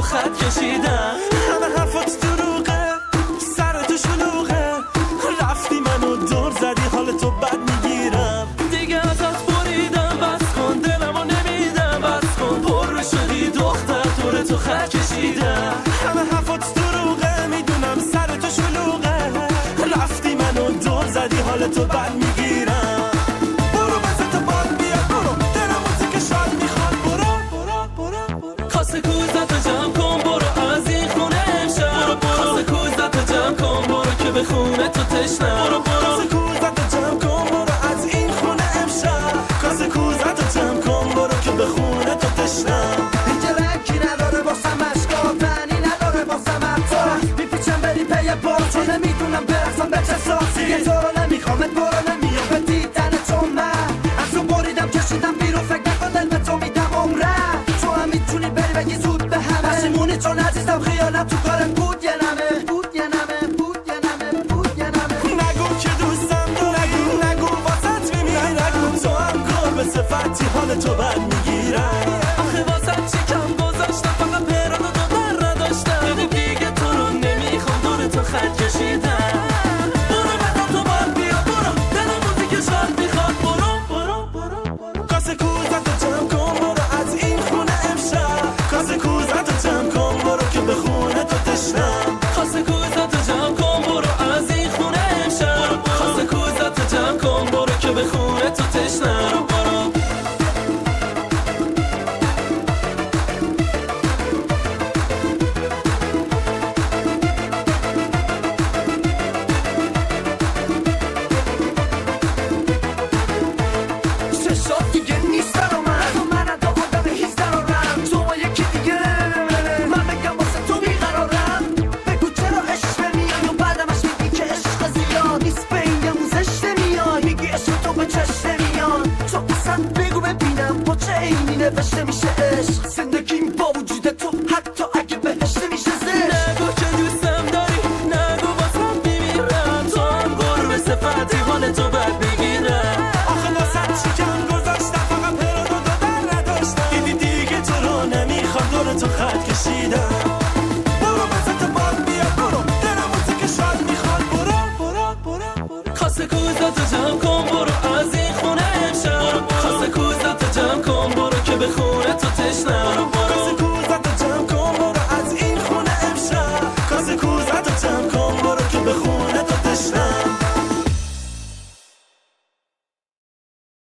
خط کشیدم. همه حرفات دروغه، سر تو شلوغه، رفتی منو دور زدی حال تو بد میگیرم. دیگه ازت بریدم، بس کن دلمو نمیدم، بس کن پر شدی دختر دور تو خط کشیدم. همه حرفات دروغه، میدونم سر تو شلوغه، رفتی منو دور زدی حال تو بد میگیرم. برو بزن تو باد بیا برو، دلم موزیک شاد میخواد برو. کاسه کوزتو جمع کن برو از این خونه امشب. کاسه کوزتو جمع کن برو که به خونه تو تشنم. کاسه کوزتو جمع کن برو از این خونه امشب. کاسه کوزتو جمع کن برو که به خونه تو تشنم. اینجا رنگی نداره واسم اشکا، معنی نداره واسم حتی میپیچم بری پی باز، چون نمیدونم برسم به چه سازی. یه تو رو نمیخوامت برو نمیام به دیدن تو. من از رو بریدم کشیدم بیرون، فکر نکن دل به تو میدم عمرم. تو هم میتونی بری بگی زود به همه پشیمونی، چون عزیزم خیانت تو کارت بود یه نمه بود یه نمه بود یه نمه بود یه نمه. نگو که دوستم داری، نگو واسط میمیرم، نگو تو هم کار به صفتی حال تو بد میگیرم. آخه واسط چی کم گذاشتم، فقط پران و دو نداشتم. دیگه تو رو نمیخوام دور تو خط کشیدم. برو بزن تو باد بیا برو، دلم موزیک شاد میخواد برو. کاسه کوزتو جمع کن برو از این خونه امشب. کاسه کوزتو جمع کن برو که به خونه تو تشنم. کاسه کوزتو جمع کن برو از این خونه امشب. کاسه کوزتو جمع کن برو که به خونه تو تشنم. چشات دیگه نیست برا من، تو من نداخدم هیچ ضرارم. تو با یکی دیگه من بگم واسه تو بیقرارم. بگو چرا عشق نمیای و بعدمش میگی که عشق زیاد نیست، به این یموزش نمیای، میگی عشق تو به چشم نمیاد. تو اصلا بگو ببینم با چه عینی نوشته میشه عشق. زندگیم با وجود تو حتی اگه بهش نمیشه زشت. نگو که دوستم داری، نگو واسم میمیرم، تو هم گر به صفتی حال تو بد میگیرم. آخه واسه چی کم گذاشتم، فقط پران و دو نداشتم. دیگه تو رو نمیخوام دور تو خط کشیدم. برو بزن تو باد بیا برو، دلم موزیک شاد میخواد برو. کاسه کوزتو جمع کن برو از این خونه امشب. کاسه کوزتو جمع کن برو که به خونه تو تشنم.